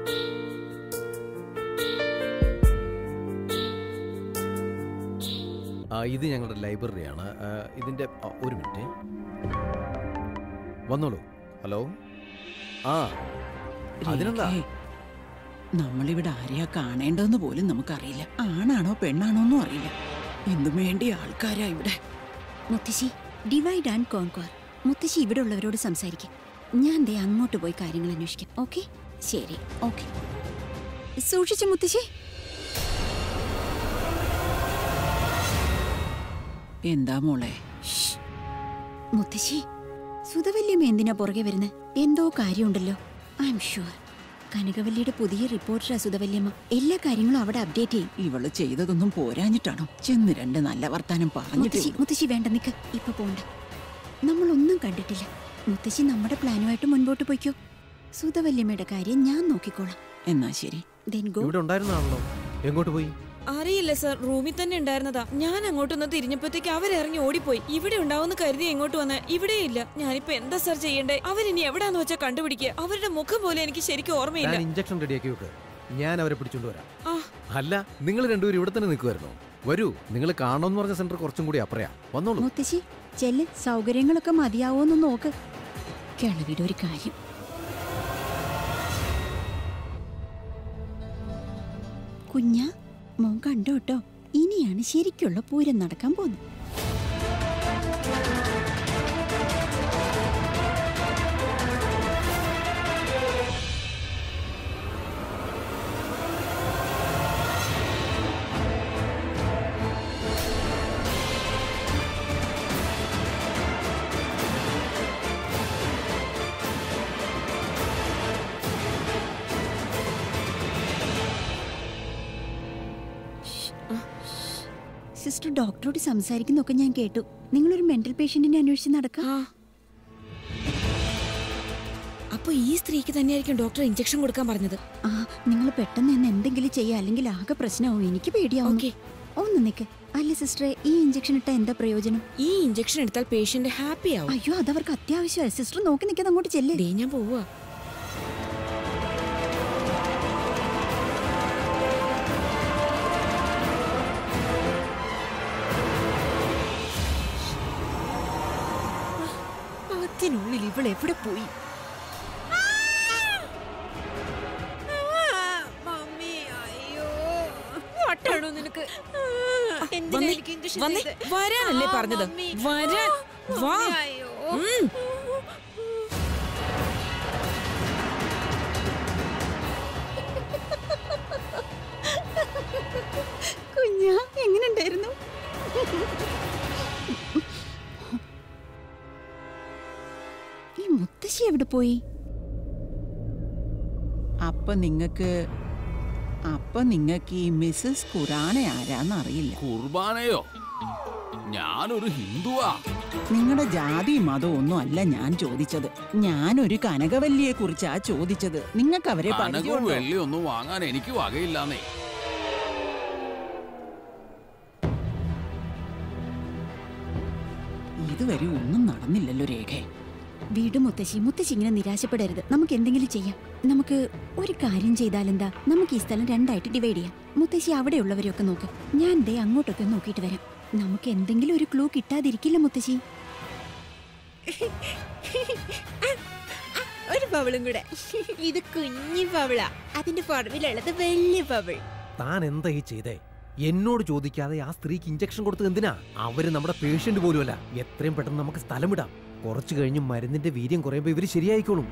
ഇത് ഞങ്ങളുടെ ലൈബ്രറിയാണ്. ഇതിൻ്റെ ഒരു മിനിറ്റ് വന്നോളൂ. ഹലോ. അതിനെന്താ? നമ്മളിവിടെ ആരെയാ കാണേണ്ടതെന്ന് പോലും നമുക്കറിയില്ല. ആണാണോ പെണ്ണാണോന്നും അറിയില്ല. എന്തും വേണ്ടി ആൾക്കാരാ ഇവിടെ. മുത്തശ്ശി, ഡിവൈഡ് ആൻഡ് കോൺക്വർ. മുത്തശ്ശി ഇവിടെ ഉള്ളവരോട് സംസാരിക്കും. ഞാൻ ദേ അങ്ങോട്ട് പോയി കാര്യങ്ങൾ അന്വേഷിക്കാം. ഓക്കെ? ശരി. ഓക്കെ. സൂക്ഷിച്ചു മുത്തശ്ശി. എന്താ മോളെ? മുത്തശ്ശി, സുധവല്യമ്മ എന്തിനാ പുറകെ വരുന്നത്? എന്തോ കാര്യമുണ്ടല്ലോ. ഐ എം ഷുവർ കനകവല്ലിയുടെ പുതിയ റിപ്പോർട്ടറാ സുധവല്യമ്മ. എല്ലാ കാര്യങ്ങളും അവിടെ അപ്ഡേറ്റ് ചെയ്യും. ഇവള് ചെയ്തതൊന്നും പോരാഞ്ഞിട്ടാണോ? ചെന്ന് രണ്ട് നല്ല വർത്താനം പറഞ്ഞിട്ട്. മുത്തശ്ശി വേണ്ട, നിക്ക്. ഇപ്പൊ പോണ്ട. നമ്മളൊന്നും കണ്ടിട്ടില്ല. മുത്തശ്ശി നമ്മുടെ പ്ലാനുമായിട്ട് മുൻപോട്ട് പോയിക്കോ. സുധവല്യമ്മയുടെ കാര്യം ഞാൻ നോക്കിക്കോളാം. എന്നാ ശരി. ഇവിടെ ഉണ്ടായിരുന്നാണല്ലോ. എങ്ങോട്ട് പോയി? അറിയില്ല സർ, റൂമിൽ തന്നെ ഉണ്ടായിരുന്നതാ. ഞാൻ അങ്ങോട്ടൊന്ന് തിരിഞ്ഞപ്പോഴത്തേക്ക് അവരിറങ്ങി ഓടിപ്പോയി. ഇവിടെ ഉണ്ടാവുന്ന കരുതി എങ്ങോട്ട് വന്ന് ഇവിടെ ഇല്ല. ഞാനിപ്പോ എന്താ സർ ചെയ്യണ്ടേ? അവരിനി എവിടാന്ന് വെച്ചാൽ കണ്ടുപിടിക്കുക. അവരുടെ മുഖം പോലെ എനിക്ക് ശരിക്കും ഓർമ്മയില്ല. ഇഞ്ചക്ഷൻ റെഡിയാക്കി വെക്ക്, ഞാൻ അവരെ പിടിച്ചോണ്ട് വരാം. അല്ല, നിങ്ങൾ രണ്ടുപേരും ഇവിടെ തന്നെ നിൽക്കുമായിരുന്നോ? വരൂ, നിങ്ങൾ കാണണമെന്ന് പറഞ്ഞ സെന്റർ കുറച്ചും കൂടി അപ്പറയാ. വന്നോളൂ. മുത്തശ്ശി ചെല്ല്, സൗകര്യങ്ങളൊക്കെ മതിയാവോന്ന് നോക്ക്. കിളവിയുടെ ഒരു കാര്യം. കുഞ്ഞാ, മോൻ കണ്ടോ കേട്ടോ, ഇനിയാണ് ശരിക്കുള്ള പൂരം നടക്കാൻ പോകുന്നത്. സിസ്റ്റർ ഡോക്ടറോട് സംസാരിക്കുന്നൊക്കെ ഞാൻ കേട്ടു. നിങ്ങളൊരു മെന്റൽ പേഷ്യന്റിനെ അന്വേഷിച്ച് നടക്കാം. അപ്പൊ ഈ സ്ത്രീക്ക് തന്നെയായിരിക്കും ഡോക്ടർ ഇഞ്ചക്ഷൻ കൊടുക്കാൻ പറഞ്ഞത്. നിങ്ങൾ പെട്ടെന്ന് തന്നെ എന്തെങ്കിലും ചെയ്യുക, അല്ലെങ്കിൽ ആകെ പ്രശ്നമാവും. എനിക്ക് പേടിയാവും. ഒന്ന് നിക്ക്. അല്ല സിസ്റ്ററെ, ഈ ഇഞ്ചക്ഷൻ ഇട്ടാ എന്താ പ്രയോജനം? ഈ ഇഞ്ചക്ഷൻ എടുത്താൽ പേഷ്യന്റ് ഹാപ്പി ആവും. അയ്യോ, അതവർക്ക് അത്യാവശ്യമായി. സിസ്റ്റർ നോക്കി നിൽക്കാതെ അങ്ങോട്ട് ചെല്ലേ. ഞാൻ പോവാ. അതിനുള്ളിൽ ഇവൾ എവിടെ പോയി? വരാനല്ലേ പറഞ്ഞത്? വരാൻ വാ. കുഞ്ഞാ, എങ്ങനെയുണ്ടായിരുന്നു? ഈ മുത്തശ്ശി എവിടെ പോയി? അപ്പൊ നിങ്ങക്ക് ഈ മിസ്സസ് ഖുറാന ആരാന്നറിയില്ല. കുർബാനയോ? ഞാനൊരു ഹിന്ദുവാ. നിങ്ങളുടെ ജാതി മതം ഒന്നും അല്ല ഞാൻ ചോദിച്ചത്. ഞാനൊരു കനകവല്ലിയെ കുറിച്ചാ ചോദിച്ചത്. നിങ്ങൾക്ക് അവരെ കനകവും വെള്ളിയൊന്നും വാങ്ങാൻ എനിക്ക് വകയില്ലാന്നേ. ഇതുവരെ ഒന്നും നടന്നില്ലല്ലോ രേഖ. വീട് മുത്തശ്ശി, മുത്തശ്ശി ഇങ്ങനെ നിരാശപ്പെടരുത്. നമുക്ക് എന്തെങ്കിലും ചെയ്യാം. നമുക്ക് ഒരു കാര്യം ചെയ്താലെന്താ? നമുക്ക് ഈ സ്ഥലം രണ്ടായിട്ട് ഡിവൈഡ് ചെയ്യാം. മുത്തശ്ശി അവിടെയുള്ളവരെയൊക്കെ നോക്ക്, ഞാൻ ദേ അങ്ങോട്ടൊക്കെ നോക്കിയിട്ട് വരാം. നമുക്ക് എന്തെങ്കിലും ഒരു ക്ലൂ കിട്ടാതിരിക്കില്ല മുത്തശ്ശി. ഒരു പവളും കൂടെ. ഇത് കുഞ്ഞു പവളാ, അതിന്റെ പുറമിലുള്ളത് വലിയ പവൾ. താൻ എന്താ ഈ ചെയ്തേ? എന്നോട് ചോദിക്കാതെ ആ സ്ത്രീക്ക് ഇഞ്ചക്ഷൻ കൊടുത്തത് എന്തിനാ? അവര് നമ്മുടെ പേഷ്യന്റ് പോലുമല്ല. എത്രയും പെട്ടെന്ന് നമുക്ക് സ്ഥലം വിടാം. കുറച്ചു കഴിഞ്ഞ് മരുന്നിന്റെ വീര്യം കുറയുമ്പോ ഇവര് ശരിയായിക്കോളും.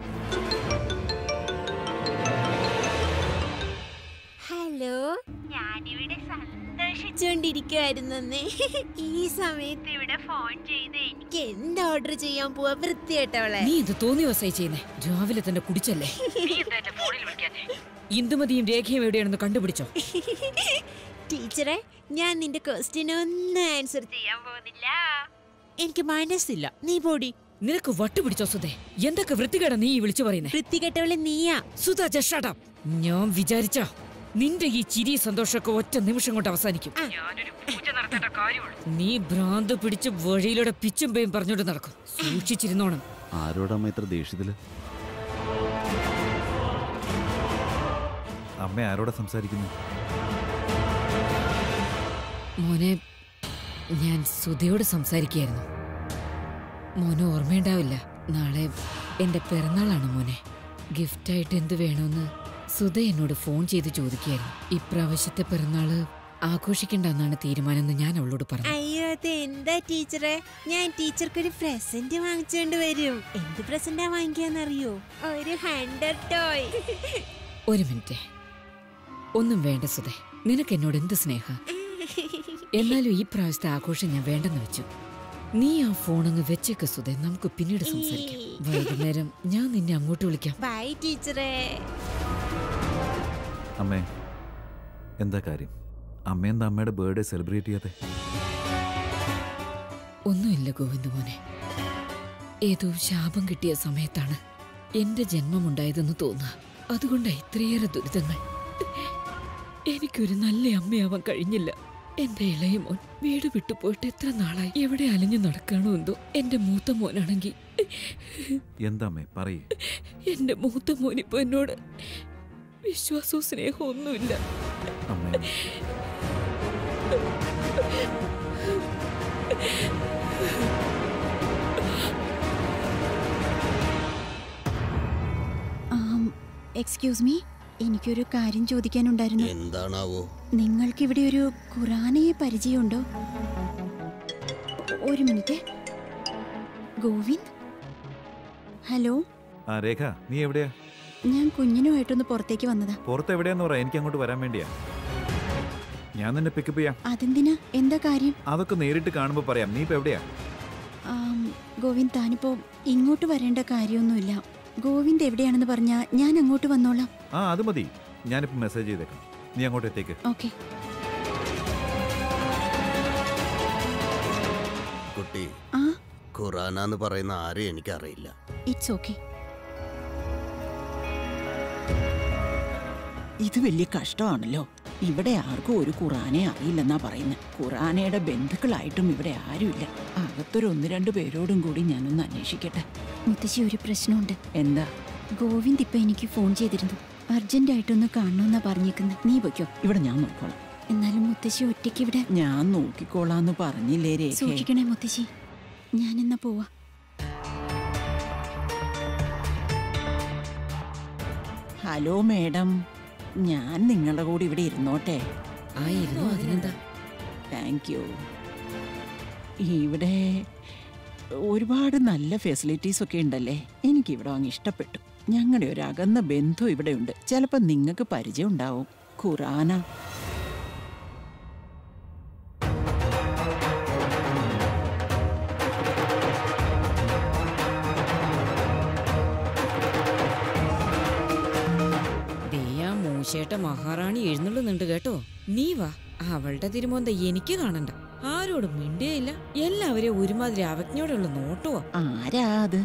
ഹലോ, ഞാനിവിടെ സന്തോഷിച്ചോണ്ടിരിക്കുവായിരുന്നേ. ഈ സമയത്ത് ഇവിടെ ഫോൺ ചെയ്ത് എനിക്ക് എന്ത് ഓർഡർ ചെയ്യാൻ പോവാ? വൃത്തിയായിട്ടവളെ. നീ ഇത് തോന്നിയ ദിവസമായി ചെയ്യുന്നേ. രാവിലെ തന്നെ കുടിച്ചല്ലേ? ഇന്ദുമതിയും രേഖയും എവിടെയാണെന്ന് കണ്ടുപിടിച്ചോ? ടീച്ചറെ, ഞാൻ നിന്റെ ക്വസ്റ്റ്യൻ ഒന്നും ആൻസർ ചെയ്യാൻ പോകുന്നില്ല. എനിക്ക് മനസ്സില്ല. നീ പോടി. നിനക്ക് വട്ടുപിടിച്ചോ സുധേ? എന്തൊക്കെ വൃത്തികേടാ നീ വിളിച്ചു പറയുന്നേ? വൃത്തികെട്ടവളെ നീയാ. Sudha, just shut up. ഞാൻ വിചാരിച്ച നിന്റെ ഈ ചിരി സന്തോഷമൊക്കെ ഒറ്റ നിമിഷം കൊണ്ട് അവസാനിക്കും. നീ ഭ്രാന്ത് പിടിച്ച് വഴിയിലൂടെ പിച്ചും പേയും പറഞ്ഞോണ്ട് നടക്കും. സൂക്ഷിച്ചിരുന്നോണം. ആരോടമ്മ ഇത്ര ദേഷ്യത്തില്? അമ്മ ആരോടെ സംസാരിക്കുന്നു? മോനെ, ഞാൻ സുധയോട് സംസാരിക്കുകയായിരുന്നു. മോനെ ഓർമ്മയുണ്ടാവില്ല, നാളെ എന്റെ പിറന്നാളാണ് മോനെ. ഗിഫ്റ്റായിട്ട് എന്ത് വേണമെന്ന് സുധ എന്നോട് ഫോൺ ചെയ്ത് ചോദിക്കുകയായിരുന്നു. ഇപ്രാവശ്യത്തെ പിറന്നാള് ആഘോഷിക്കണ്ടെന്നാണ് തീരുമാനം ഞാൻ അവളോട് പറഞ്ഞു. അയ്യോ, അത് എന്താ ടീച്ചറെ, ഞാൻ ടീച്ചർക്കൊരു പ്രസന്റ് വാങ്ങിച്ചോണ്ട് വരും. എന്ത് പ്രസന്റാ വാങ്ങിക്കാന്നറിയോ? ഒരു 100 ടോയ്. ഒരു മിനിറ്റ്, ഒന്നും വേണ്ട സുധേ, നിനക്ക് എന്നോട് എന്ത് സ്നേഹ. എന്നാലും ഈ പ്രാവശ്യത്തെ ആഘോഷം ഞാൻ വേണ്ടെന്ന് വെച്ചു. നീ ആ ഫോൺ അങ്ങ് വെച്ചേക്ക് സുധേ, നമുക്ക് പിന്നീട് സംസാരിക്കാം. വൈകുന്നേരം ഞാൻ നിന്നെ അങ്ങോട്ട് വിളിക്കാം. ബൈ ടീച്ചറെ. അമ്മേ, എന്താ കാര്യം? അമ്മ എന്താ അമ്മയുടെ ബർത്ത്ഡേ സെലിബ്രേറ്റ് ചെയ്യാതെ? ഒന്നുമില്ല ഗോവിന്ദ മോനെ, ഏതോ ശാപം കിട്ടിയ സമയത്താണ് എന്റെ ജന്മമുണ്ടായതെന്ന് തോന്നുക. അതുകൊണ്ടാണ് ഇത്രയേറെ ദുരിതങ്ങൾ. എനിക്കൊരു നല്ല അമ്മയാവാൻ കഴിഞ്ഞില്ല. എന്റെ ഇളയ മോൻ വീട് വിട്ടുപോയിട്ട് എത്ര നാളായി, എവിടെ അലഞ്ഞു നടക്കാണോ എന്തോ. എന്റെ മൂത്ത മോനാണെങ്കിൽ എന്താ അമ്മേ പറയേ? എന്റെ മൂത്ത മോനിപ്പോ എന്നോട് വിശ്വാസവും സ്നേഹവും ഒന്നുമില്ല. അമ്മേ, എക്സ്ക്യൂസ് മീ, എനിക്കൊരു കാര്യം ചോദിക്കാനുണ്ടായിരുന്നു. എന്താണാവോ? നിങ്ങൾക്കിവിടെ ഒരു ഖുറാനയെ പരിചയമുണ്ടോ? ഒരു മിനിറ്റ്. ഗോവിന്ദ്, ഹലോ. ആ രേഖ, നീ എവിടെയാ? ഞാൻ കുഞ്ഞിനുമായിട്ടൊന്ന് പുറത്തേക്ക് വന്നതാ. പുറത്ത് എവിടെയാന്ന് പറ, എനിക്ക് അങ്ങോട്ട് വരാൻ വേണ്ടിയാ. ഞാൻ നിന്നെ പിക്കപ്പ് ചെയ്യാം. അതെന്തിനാ? എന്താ കാര്യം? അതൊക്കെ നേരിട്ട് കാണുമ്പോ പറയാം. നീ ഇപ്പൊ എവിടെയാ? ഗോവിന്ദ്, താനിപ്പോ ഇങ്ങോട്ട് വരേണ്ട കാര്യമൊന്നുമില്ല. ഗോവിന്ദ് എവിടെയാണെന്ന് പറഞ്ഞാ ഞാൻ അങ്ങോട്ട് വന്നോളാം. ആ, അത് മതി. ഞാനിപ്പോ മെസ്സേജ് ചെയ്തേക്കാം, നീ അങ്ങോട്ട് എത്തേക്ക്. ഓക്കെ. കുട്ടി, ഖുറാനാന്ന് പറയുന്ന ആരെയും എനിക്കറിയില്ല. It's okay. ഇത് വലിയ കഷ്ടമാണല്ലോ. ഇവിടെ ആർക്കും ഒരു ഖുറാനെ അറിയില്ലെന്നാ പറയുന്നത്. ഖുറാനയുടെ ബന്ധുക്കളായിട്ടും ഇവിടെ ആരുമില്ല. അകത്തൊരു 1-2 പേരോടും കൂടി ഞാനൊന്ന് അന്വേഷിക്കട്ടെ. മുത്തശ്ശി, ഒരു പ്രശ്നമുണ്ട്. എന്താ? ഗോവിന്ദ് ഇപ്പൊ എനിക്ക് ഫോൺ ചെയ്തിരുന്നു. അർജന്റായിട്ടൊന്ന് കാണണമെന്നാ പറഞ്ഞേക്കുന്നത്. നീ പൊയ്ക്കോ, ഇവിടെ ഞാൻ നോക്കോളാം. എന്നാലും മുത്തശ്ശി ഒറ്റയ്ക്ക് ഇവിടെ. ഞാൻ നോക്കിക്കോളാന്ന് പറഞ്ഞില്ലേ രേഖ? സൂക്ഷിക്കണേ മുത്തശ്ശി, ഞാനെന്നാ പോവാ. ഹലോ മേഡം, ഞാൻ നിങ്ങളുടെ കൂടെ ഇവിടെ ഇരുന്നോട്ടെ? ആയിരുന്നു, അതിനെന്താ? Thank you. ഇവിടെ ഒരുപാട് നല്ല ഫെസിലിറ്റീസ് ഒക്കെ ഉണ്ടല്ലേ. എനിക്കിവിടെ അങ്ങ് ഇഷ്ടപ്പെട്ടു. ഞങ്ങളുടെ ഒരു അകന്ന ബന്ധു ഇവിടെ ഉണ്ട്. ചിലപ്പോൾ നിങ്ങൾക്ക് പരിചയം ഉണ്ടാവും. ഖുറാന. മൂശേട്ട മഹാറാണി എഴുന്നള്ളുന്നുണ്ട് കേട്ടോ. നീ വാ, അവളുടെ തിരുമോന്ത എനിക്ക് കാണണ്ട. ആരോടും മിണ്ടിയില്ല, എല്ലാവരെയും ഒരുമാതിരി അവജ്ഞയോടുള്ള നോട്ടുവാ. ആരാ അത്?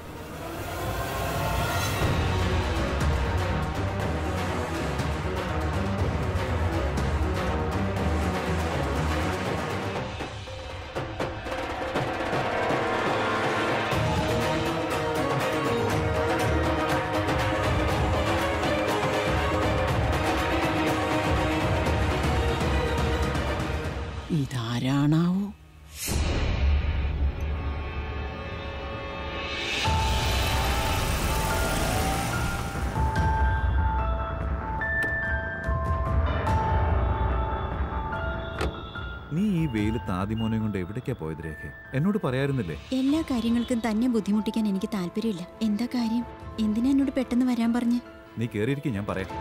ഇതാരാണാവോ? നീ ഈ വെയിലത്ത് ആദിമോനെ കൊണ്ട് എവിടേക്കാ പോയത് രേഖ? എന്നോട് പറയാറുന്നില്ലേ? എല്ലാ കാര്യങ്ങൾക്കും തന്നെ ബുദ്ധിമുട്ടിക്കാൻ എനിക്ക് താല്പര്യമില്ല. എന്താ കാര്യം? എന്തിനാ എന്നോട് പെട്ടെന്ന് വരാൻ പറഞ്ഞ്? നീ കേറിയിരിക്കും, ഞാൻ പറയാം.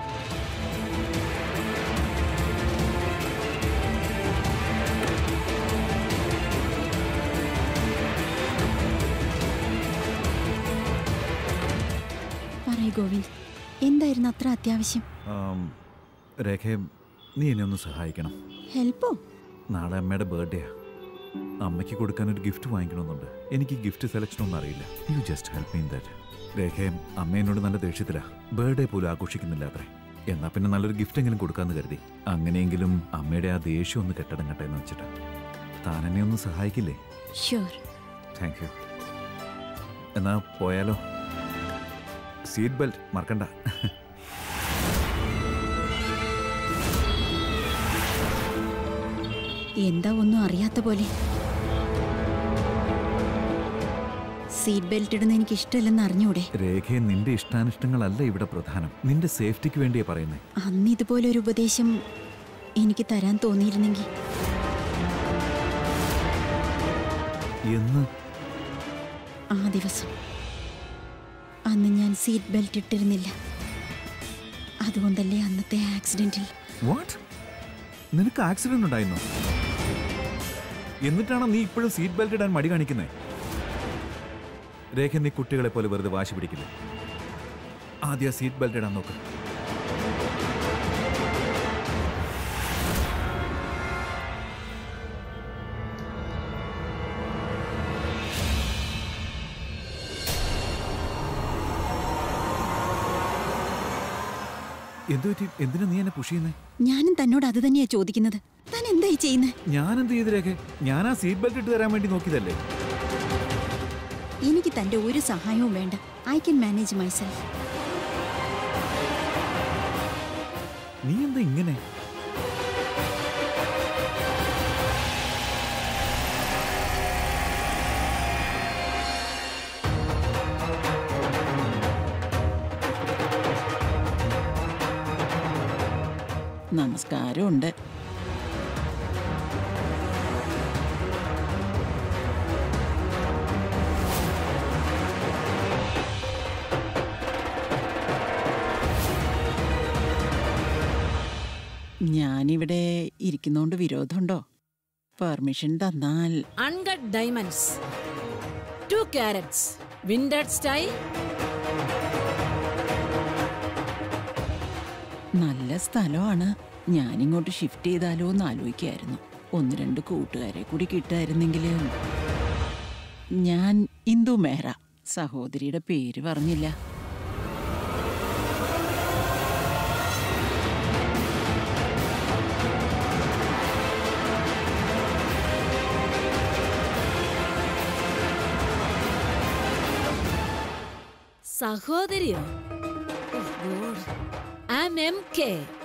പറയൂ ഗോവിന്ദ്, എന്തായിരുന്നു അത്ര അത്യാവശ്യം? രേഖ, നീ എന്നെ ഒന്ന് സഹായിക്കണം. ഹെൽപ്പോ? നാളെ അമ്മയുടെ ബർത്ത്ഡേയാ. അമ്മയ്ക്ക് കൊടുക്കാൻ ഒരു ഗിഫ്റ്റ് വാങ്ങിക്കണമെന്നുണ്ട്. എനിക്ക് ഗിഫ്റ്റ് സെലക്ഷൻ ഒന്നും അറിയില്ല. You just help me in that. Rekha, അമ്മ എന്നോട് നല്ല ദേഷ്യത്തിലാ. ബർത്ത്ഡേ പോലും ആഘോഷിക്കുന്നില്ല അത്രേ. എന്നാ പിന്നെ നല്ലൊരു ഗിഫ്റ്റ് എങ്കിലും കൊടുക്കാന്ന് കരുതി. അങ്ങനെയെങ്കിലും അമ്മയുടെ ആ ദേഷ്യം ഒന്ന് കെട്ടടങ്ങട്ടെ എന്ന് വെച്ചിട്ട്. താൻ എന്നെ ഒന്ന് സഹായിക്കില്ലേ? ഷുവർ. Thank you. എന്നാ പോയാലോ? സീറ്റ് ബെൽറ്റ് മറക്കണ്ട. എന്താ ഒന്നും അറിയാത്ത പോലെ. സീറ്റ് ബെൽറ്റ് ഇടുന്ന എനിക്ക് ഇഷ്ടമല്ലെന്ന് അറിഞ്ഞൂടെ? രേഖയെ നിന്റെ ഇഷ്ടാനിഷ്ടങ്ങളല്ല ഇവിടെ പ്രധാനം, നിന്റെ സേഫ്റ്റിക്ക് വേണ്ടിയാ പറയുന്നേ. അന്ന് ഇതുപോലെ ഒരു ഉപദേശം എനിക്ക് തരാൻ തോന്നിയിരുന്നെങ്കിൽ. എന്ന്? ആ ദിവസം. അന്ന് ഞാൻ സീറ്റ് ബെൽറ്റ് ഇട്ടിരുന്നില്ല. അതുകൊണ്ടല്ലേ അന്നത്തെ ആക്സിഡന്റിൽ. വാട്ട്? നിനക്ക് ആക്സിഡന്റ് ഉണ്ടായിരുന്നോ? എന്നിട്ടാണോ നീ ഇപ്പോഴും സീറ്റ് ബെൽറ്റ് ഇടാൻ മടി കാണിക്കുന്നേ? രേഖ, നീ കുട്ടികളെ പോലെ വെറുതെ വാശി പിടിക്കില്ല. ആദ്യം സീറ്റ് ബെൽറ്റ് ഇടാൻ നോക്ക്. എന്തിനാ നീ എന്നെ പുഷ് ചെയ്യുന്നേ? ഞാനും തന്നോട് അത് തന്നെയാ ചോദിക്കുന്നത്. താൻ എന്തായി ചെയ്യുന്നത്? ഞാൻ എന്ത് ചെയ്ത് രേഖ? ഞാൻ ആ സീറ്റ് ബെൽറ്റ് ഇട്ട് തരാൻ വേണ്ടി നോക്കിയതല്ലേ. എനിക്ക് തന്റെ ഒരു സഹായവും വേണ്ട. I can manage myself. നീ എന്താ ഇങ്ങനെ? നമസ്കാരമുണ്ട്. ഞാനിവിടെ ഇരിക്കുന്നോണ്ട് വിരോധമുണ്ടോ? പെർമിഷൻ തന്നാൽ. Uncut diamonds 2 carats vintage style. നല്ല സ്ഥലമാണ്. ഞാനിങ്ങോട്ട് ഷിഫ്റ്റ് ചെയ്താലോ എന്ന് ആലോചിക്കായിരുന്നു. 1-2 കൂട്ടുകാരെ കൂടി കിട്ടായിരുന്നെങ്കിൽ. ഞാൻ ഇന്ദു മെഹ്റ. സഹോദരിയുടെ പേര് പറഞ്ഞില്ല. സഹോദരിയോ? MK.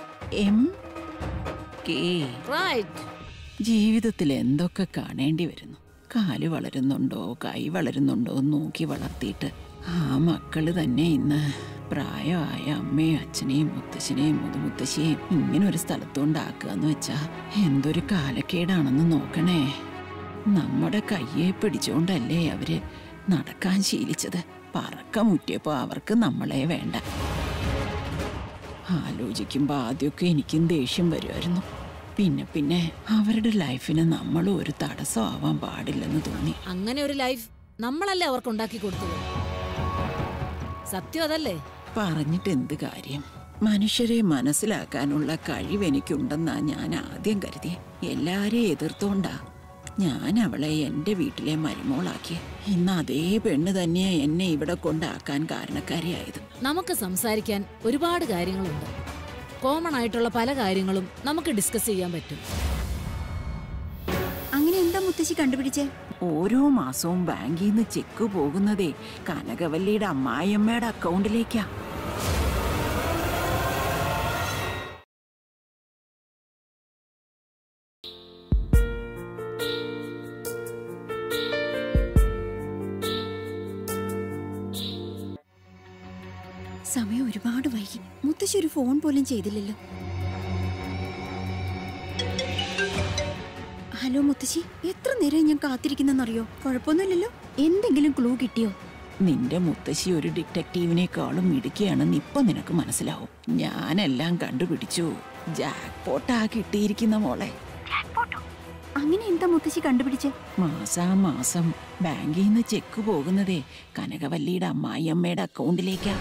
റൈറ്റ്. ജീവിതത്തിൽ എന്തൊക്കെ കാണേണ്ടി വരുന്നു. കാല് വളരുന്നുണ്ടോ കൈ വളരുന്നുണ്ടോ നോക്കി വളർത്തിയിട്ട് ആ മക്കള് തന്നെ ഇന്ന് പ്രായമായ അമ്മയും അച്ഛനെയും മുത്തശ്ശനെയും മുതുമുത്തശ്ശിയെയും ഇങ്ങനെ ഒരു സ്ഥലത്തുണ്ടാക്കുക എന്ന് വെച്ചാ എന്തൊരു കാലക്കേടാണെന്ന് നോക്കണേ. നമ്മുടെ കയ്യെ പിടിച്ചോണ്ടല്ലേ അവര് നടക്കാൻ ശീലിച്ചത്. പറക്കമുറ്റിയപ്പോ അവർക്ക് നമ്മളെ വേണ്ട. ആലോചിക്കുമ്പോ ആദ്യമൊക്കെ എനിക്കും ദേഷ്യം വരുമായിരുന്നു. പിന്നെ അവരുടെ ലൈഫിന് നമ്മളും ഒരു തടസ്സമാവാൻ പാടില്ലെന്ന് തോന്നി. അങ്ങനെ ഒരു ലൈഫ് നമ്മളല്ലേ അവർക്ക് ഉണ്ടാക്കി കൊടുത്തത്. സത്യം അതല്ലേ? പറഞ്ഞിട്ട് എന്ത് കാര്യം? മനുഷ്യരെ മനസ്സിലാക്കാനുള്ള കഴിവ് എനിക്കുണ്ടെന്നാ ഞാൻ ആദ്യം കരുതി. എല്ലാരെയും എതിർത്തോണ്ടാ ഞാൻ അവളെ എന്റെ വീട്ടിലെ മരുമോളാക്കി. ഇന്ന് അതേ പെണ്ണ് തന്നെയാ എന്നെ ഇവിടെ കൊണ്ടാക്കാൻ കാരണക്കാരിയായത്. നമുക്ക് സംസാരിക്കാൻ ഒരുപാട് കാര്യങ്ങളുണ്ട്. കോമൺ ആയിട്ടുള്ള പല കാര്യങ്ങളും നമുക്ക് ഡിസ്കസ് ചെയ്യാൻ പറ്റും. അങ്ങനെ എന്താ മുത്തശ്ശി കണ്ടുപിടിച്ചേ? ഓരോ മാസവും ബാങ്കിൽ നിന്ന് ചെക്ക് പോകുന്നതേ കനകവല്ലിയുടെ അമ്മായിയമ്മയുടെ അക്കൗണ്ടിലേക്കാ. സമയം ഒരുപാട് വൈകി. മുത്തശ്ശി ഒരു ഫോൺ പോലും ചെയ്തില്ലല്ലോ. ഹലോ മുത്തശ്ശി, എത്ര നേരം ഞാൻ കാത്തിരിക്കുന്നെന്നറിയോ? കുഴപ്പമൊന്നുമില്ലല്ലോ? എന്തെങ്കിലും ക്ലൂ കിട്ടിയോ? നിന്റെ മുത്തശ്ശി ഒരു ഡിറ്റക്റ്റീവിനേക്കാളും മിടുക്കിയാണെന്ന് ഇപ്പൊ നിനക്ക് മനസ്സിലാവും. ഞാനെല്ലാം കണ്ടുപിടിച്ചു. ജാക്ക്പോട്ടാ കിട്ടിയിരിക്കുന്ന മോളെ. അങ്ങനെ എന്താ മുത്തശ്ശി കണ്ടുപിടിച്ചേ? മാസാമാസം ബാങ്കിൽ നിന്ന് ചെക്ക് പോകുന്നതേ കനകവല്ലിയുടെ അമ്മായിയമ്മയുടെ അക്കൗണ്ടിലേക്കാ.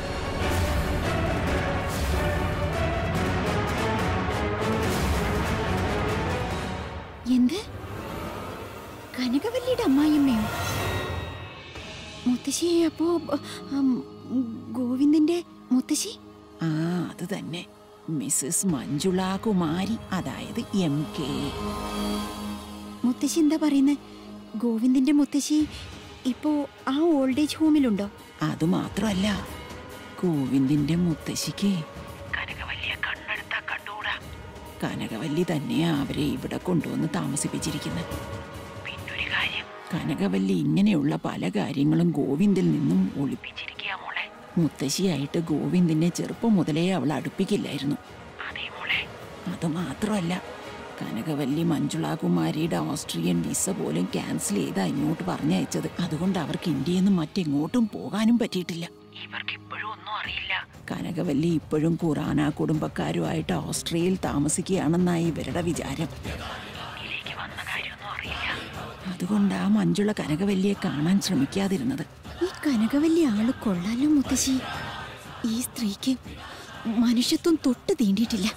എന്ത്? കനകവല്ലിയുടെ അമ്മായിയമ്മയോ? മുത്തശ്ശി അപ്പോ ഗോവിന്ദന്റെ മുത്തശ്ശി? ആ, അത് തന്നെ. മിസ്സസ് മഞ്ജുള കുമാരി, അതായത് MK. മുത്തശ്ശി എന്താ പറയുന്നത്? ഗോവിന്ദന്റെ മുത്തശ്ശി ഇപ്പോ ആ ഓൾഡ് ഏജ് ഹോമിലുണ്ടോ? അത് മാത്രമല്ല, ഗോവിന്ദിന്റെ മുത്തശ്ശിക്ക് കനകവല്ലിയെ കണ്ണെടുത്താ കണ്ടൂടാ. കനകവല്ലി തന്നെയാ അവരെ ഇവിടെ കൊണ്ടുവന്ന് താമസിപ്പിച്ചിരിക്കുന്നത്. പിന്നൊരു കാര്യം, കനകവല്ലി ഇങ്ങനെയുള്ള പല കാര്യങ്ങളും ഗോവിന്ദിൽ നിന്നും ഒളിപ്പിച്ചിരിക്കുക മോളെ. മുത്തശ്ശിയായിട്ട് ഗോവിന്ദിനെ ചെറുപ്പം മുതലേ അവൾ അടുപ്പിക്കില്ലായിരുന്നു. അതേ മോളെ. അതുമാത്രമല്ല, കനകവല്ലി മഞ്ജുളാകുമാരിയുടെ ഓസ്ട്രിയൻ വിസ പോലും ക്യാൻസൽ ചെയ്താ ഇങ്ങോട്ട് പറഞ്ഞയച്ചത്. അതുകൊണ്ട് അവർക്ക് ഇന്ത്യയിൽ നിന്ന് മറ്റെങ്ങോട്ടും പോകാനും പറ്റിയിട്ടില്ല. ഇവർക്ക് ഇപ്പോഴും ഒന്നും അറിയില്ല. കനകവല്ലി ഇപ്പോഴും ഖുറാന കുടുംബക്കാരുമായിട്ട് ഓസ്ട്രിയയിൽ താമസിക്കുകയാണെന്നായി ഇവരുടെ വിചാരം. വന്ന കാര്യമൊന്നും അറിയില്ല. അതുകൊണ്ടാ മഞ്ജുള കനകവല്ലിയെ കാണാൻ ശ്രമിക്കാതിരുന്നത്. ഈ കനകവല്ലി ആള് കൊള്ളാലോ മുത്തശ്ശി. ഈ സ്ത്രീക്ക് മനുഷ്യത്വം തൊട്ട് തീണ്ടിയിട്ടില്ല.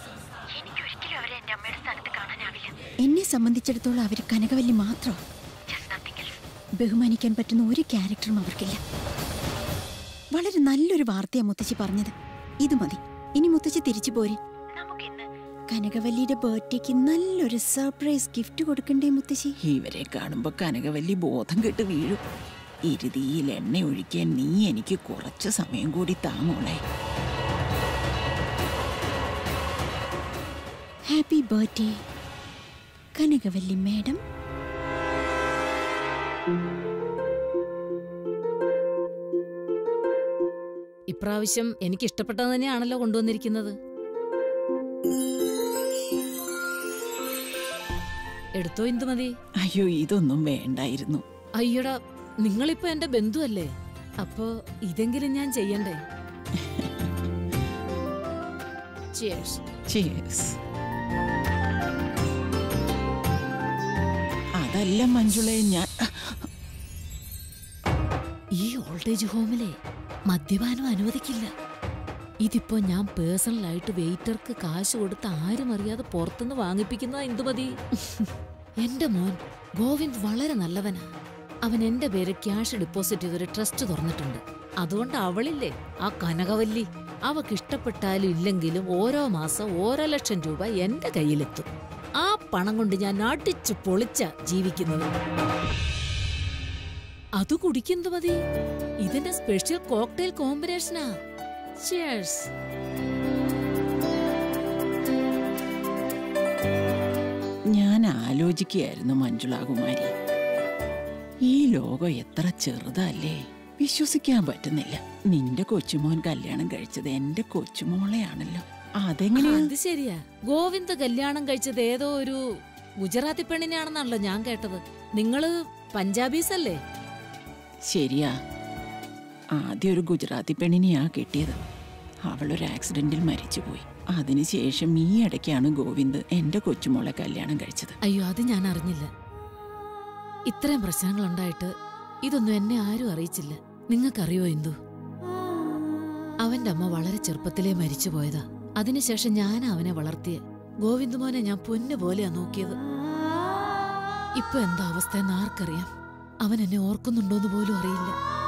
എന്നെ സംബന്ധിച്ചിടത്തോളം അവർ കനകവല്ലി മാത്രം. ബഹുമാനിക്കാൻ പറ്റുന്ന ഒരു ക്യാരക്ടറും അവർക്കില്ല. വളരെ നല്ലൊരു വാർത്തയാ മുത്തശ്ശി പറഞ്ഞത്. ഇത് മതി. ഇനി മുത്തശ്ശി തിരിച്ചു പോരെ. കനകവല്ലിയുടെ ബർത്ത്ഡേക്ക് നല്ലൊരു സർപ്രൈസ് ഗിഫ്റ്റ് കൊടുക്കണ്ടേ മുത്തശ്ശി? ഇവരെ കാണുമ്പോ കനകവല്ലി ബോധം കെട്ട് വീഴും. ഇരുതിയിൽ എണ്ണ ഒഴിക്കാൻ നീ എനിക്ക് കുറച്ച് സമയം കൂടി താമോളെ. Happy birthday Kanakavalli madam. ഇപ്രാവശ്യം എനിക്ക് ഇഷ്ടപ്പെട്ടത് തന്നെയാണല്ലോ കൊണ്ടുവന്നിരിക്കുന്നത്. എടുത്തോ ഇന്ദുമതി. അയ്യോ, ഇതൊന്നും വേണ്ടായിരുന്നു. അയ്യടാ, നിങ്ങളിപ്പോ എന്റെ ബന്ധുവല്ലേ, അപ്പോ ഇതെങ്കിലും ഞാൻ ചെയ്യണ്ടേ? Cheers. Cheers. അതല്ല മഞ്ജുളെ, ഞാൻ ഈ ഓൾഡേജ് ഹോമിലെ മദ്യപാനം അനുവദിക്കില്ല. ഇതിപ്പോ ഞാൻ പേഴ്സണലായിട്ട് വെയിറ്റർക്ക് കാശ് കൊടുത്ത് ആരും അറിയാതെ പുറത്തുനിന്ന് വാങ്ങിപ്പിക്കുന്ന ഇന്ദുമതി. എന്റെ മോൻ ഗോവിന്ദ് വളരെ നല്ലവനാ. അവൻ എന്റെ പേര് ക്യാഷ് ഡെപ്പോസിറ്റ് ചെയ്തൊരു ട്രസ്റ്റ് തുറന്നിട്ടുണ്ട്. അതുകൊണ്ട് അവളില്ലേ ആ കനകവല്ലി, അവക്ക് ഇഷ്ടപ്പെട്ടാലും ഇല്ലെങ്കിലും ഓരോ മാസം 1 ലക്ഷം രൂപ എന്റെ കയ്യിലെത്തും. ആ പണം കൊണ്ട് ഞാൻ അടിച്ചു പൊളിച്ച ജീവിക്കുന്നത്. അത് കുടിക്കുന്നത് മതി. ഇതിന്റെ സ്പെഷ്യൽ കോക്ടെയിൽ കോമ്പിനേഷനാ. Cheers. ഞാൻ ആലോചിക്കുകയായിരുന്നു മഞ്ജുളാകുമാരി, ഈ ലോകം എത്ര ചെറുതല്ലേ. വിശ്വസിക്കാൻ പറ്റുന്നില്ല. നിന്റെ കൊച്ചുമോൻ കല്യാണം കഴിച്ചത് എന്റെ കൊച്ചുമോളെയാണല്ലോ. അതെങ്ങനെയാ? അത് ശരിയാ. ഗോവിന്ദ് കല്യാണം കഴിച്ചത് ഏതോ ഒരു ഗുജറാത്തി പെണ്ണിനെയാണെന്നാണല്ലോ ഞാൻ കേട്ടത്. നിങ്ങള് പഞ്ചാബീസ് അല്ലേ? ശരിയാ. ആദ്യം ഒരു ഗുജറാത്തി പെണ്ണിനെയാ കിട്ടിയത്. അവളൊരു ആക്സിഡന്റിൽ മരിച്ചുപോയി. അതിനുശേഷം ഈ ഇടയ്ക്കാണ് ഗോവിന്ദ് എന്റെ കൊച്ചുമോളെ കല്യാണം കഴിച്ചത്. അയ്യോ, അത് ഞാൻ അറിഞ്ഞില്ല. ഇത്രയും പ്രശ്നങ്ങൾ ഉണ്ടായിട്ട് ഇതൊന്നും എന്നെ ആരും അറിയിച്ചില്ല. നിങ്ങൾക്കറിയോ ഇന്ദു? അവന്റെ അമ്മ വളരെ ചെറുപ്പത്തിലേ മരിച്ചു പോയതാ. അതിനുശേഷം ഞാൻ അവനെ വളർത്തിയ ഗോവിന്ദ് മോനെ ഞാൻ പൊന്നു പോലെയാ നോക്കിയത്. ഇപ്പൊ എന്താ അവസ്ഥയെന്ന് ആർക്കറിയാം? അവൻ എന്നെ ഓർക്കുന്നുണ്ടോന്ന് പോലും അറിയില്ല.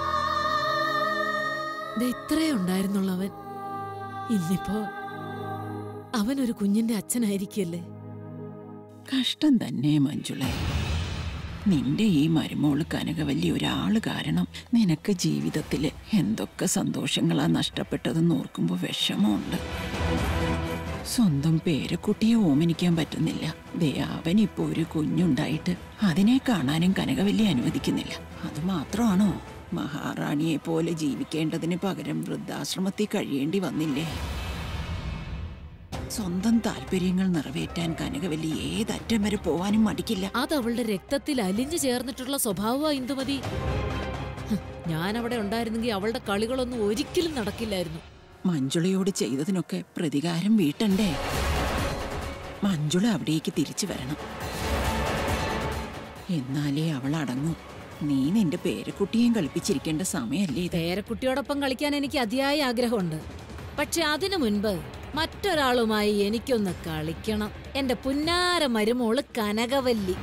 ഇത്രേ ഉണ്ടായിരുന്നുള്ളവൻ ഇന്നിപ്പോ അവനൊരു കുഞ്ഞിന്റെ അച്ഛനായിരിക്കല്ലേ. കഷ്ടം തന്നെ മഞ്ജുളെ. നിന്റെ ഈ മരുമോള് കനകവല്ലി ഒരാള് കാരണം നിനക്ക് ജീവിതത്തില് എന്തൊക്കെ സന്തോഷങ്ങളാ നഷ്ടപ്പെട്ടതെന്ന് ഓർക്കുമ്പോ വിഷമമുണ്ട്. സ്വന്തം പേരക്കുട്ടിയെ ഓമനിക്കാൻ പറ്റുന്നില്ല. അവനിപ്പോ ഒരു കുഞ്ഞുണ്ടായിട്ട് അതിനെ കാണാനും കനകവല്ലി അനുവദിക്കുന്നില്ല. അത് മാത്രമാണോ, മഹാറാണിയെ പോലെ ജീവിക്കേണ്ടതിന് പകരം വൃദ്ധാശ്രമത്തിൽ കഴിയേണ്ടി വന്നില്ലേ? സ്വന്തം താല്പര്യങ്ങൾ നിറവേറ്റാൻ കനകവല്ലി ഏതറ്റം വരെ പോവാനും മടിക്കില്ല. അത് അവളുടെ രക്തത്തിൽ അലിഞ്ഞു ചേർന്നിട്ടുള്ള സ്വഭാവമാ ഇന്ദുമതി. ഞാൻ അവിടെ ഉണ്ടായിരുന്നെങ്കിൽ അവളുടെ കളികളൊന്നും ഒരിക്കലും നടക്കില്ലായിരുന്നു. മഞ്ജുളയോട് ചെയ്തതിനൊക്കെ പ്രതികാരം വീട്ടണ്ടേ? മഞ്ജുള അവിടേക്ക് തിരിച്ചു വരണം. എന്നാലേ അവൾ അടങ്ങും. നീ നിന്റെ പേരക്കുട്ടിയെയും കളിപ്പിച്ചിരിക്കേണ്ട സമയല്ലേ? പേരക്കുട്ടിയോടൊപ്പം കളിക്കാൻ എനിക്ക് അതിയായ ആഗ്രഹമുണ്ട്. പക്ഷെ അതിനു മുൻപ് മറ്റൊരാളുമായി എനിക്കൊന്ന് കളിക്കണം. എന്റെ പുന്നാര മരുമോള് കനകവല്ലി.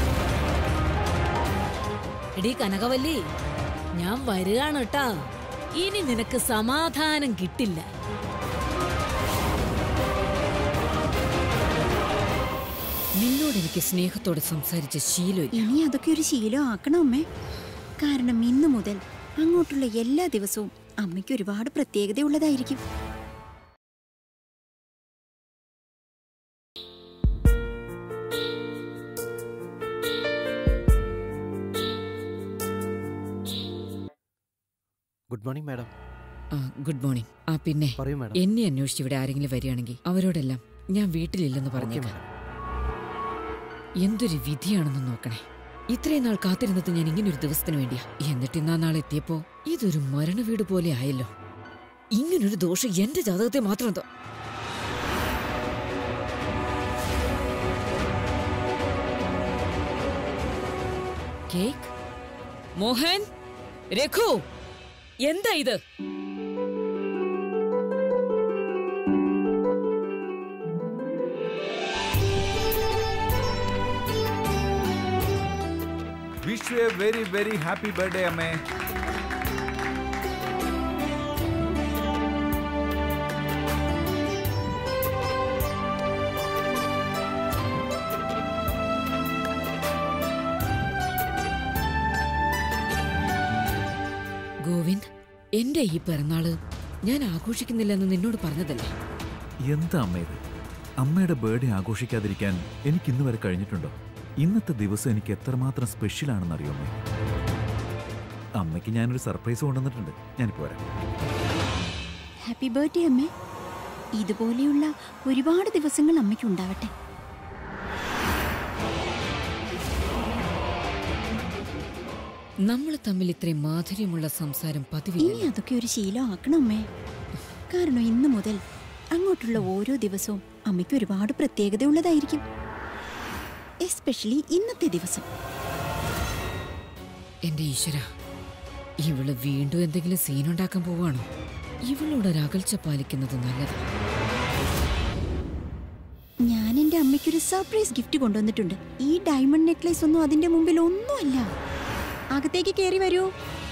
എടീ കനകവല്ലി, ഞാൻ വരികയാണ് കേട്ടാ. ഇനി നിനക്ക് സമാധാനം കിട്ടില്ല. നിന്നോട് എനിക്ക് സ്നേഹത്തോടെ സംസാരിച്ച ശീലം. ഇനി അതൊക്കെ ഒരു ശീലം ആക്കണം അമ്മേ. കാരണം ഇന്നു മുതൽ അങ്ങോട്ടുള്ള എല്ലാ ദിവസവും അമ്മയ്ക്ക് ഒരുപാട് പ്രത്യേകതയുള്ളതായിരിക്കും. Good morning madam. Good morning. പിന്നെ പറയൂ മാഡം. എന്നെ അന്വേഷിച്ച് ഇവിടെ ആരെങ്കിലും വരികയാണെങ്കിൽ അവരോടെല്ലാം ഞാൻ വീട്ടിലില്ലെന്ന് പറഞ്ഞേക്കാം. എന്തൊരു വിധിയാണെന്ന് നോക്കണേ. ഇത്രയും നാൾ കാത്തിരുന്നത് ഞാൻ ഇങ്ങനൊരു ദിവസത്തിന് വേണ്ടിയാ. എന്നിട്ട് ഇന്നാ നാളെ എത്തിയപ്പോ ഇതൊരു മരണ വീട് പോലെ ആയല്ലോ. ഇങ്ങനൊരു ദോഷം എന്റെ ജാതകത്തെ മാത്രം എന്തോ. കേക്ക് മോഹൻ, രഘു, എന്താ ഇത്? Wish you a very, very happy birthday, Amme. Govind, എന്റെ ഈ പിറന്നാള് ഞാൻ ആഘോഷിക്കുന്നില്ലെന്ന് നിന്നോട് പറഞ്ഞതല്ലേ? എന്താ അമ്മ ഇത്? അമ്മയുടെ ബർത്ത്ഡേ ആഘോഷിക്കാതിരിക്കാൻ എനിക്ക് ഇന്ന് വരെ കഴിഞ്ഞിട്ടുണ്ടോ? ഇന്നത്തെ ദിവസം എനിക്ക് എത്രമാത്രം സ്പെഷ്യൽ ആണെന്ന് അറിയോ അമ്മേ? അമ്മയ്ക്ക് ഞാനൊരു സർപ്രൈസ് കൊണ്ടുവന്നിട്ടുണ്ട്. ഞാനിപ്പോ വരാം. ഹാപ്പി ബർത്ത്ഡേ അമ്മേ. ഇതുപോലെയുള്ള ഒരുപാട് ദിവസങ്ങൾ അമ്മയ്ക്ക് ഉണ്ടാവട്ടെ. നമ്മൾ തമ്മിൽ ഇത്രയും മാധുര്യമുള്ള സംസാരം പതിവില്ല. ഇനി അതൊക്കെ ഒരു ശീലം ആക്കണം അമ്മേ. കാരണം ഇന്നു മുതൽ അങ്ങോട്ടുള്ള ഓരോ ദിവസവും അമ്മയ്ക്ക് ഒരുപാട് പ്രത്യേകതയുള്ളതായിരിക്കും. എസ്പെഷ്യലി ഇന്നത്തെ ദിവസം. എന്റെ ഈശ്വര, ഇവള് വീണ്ടും എന്തെങ്കിലും സീനുണ്ടാക്കാൻ പോവാണോ? ഇവളോട് ഒരകൽച്ച പാലിക്കുന്നത് നല്ലത്. ഞാൻ എന്റെ അമ്മയ്ക്കൊരു സർപ്രൈസ് ഗിഫ്റ്റ് കൊണ്ടുവന്നിട്ടുണ്ട്. ഈ ഡയമണ്ട് നെക്ലേസ് ഒന്നും അതിന്റെ മുമ്പിൽ ഒന്നുമല്ല. അകത്തേക്ക് കയറി വരൂ.